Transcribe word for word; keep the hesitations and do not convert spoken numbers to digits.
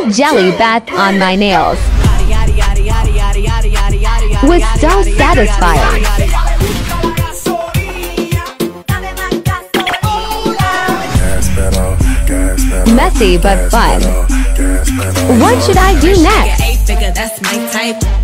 cool jelly bath on my nails was so satisfying. Messy but fun. What should I do next?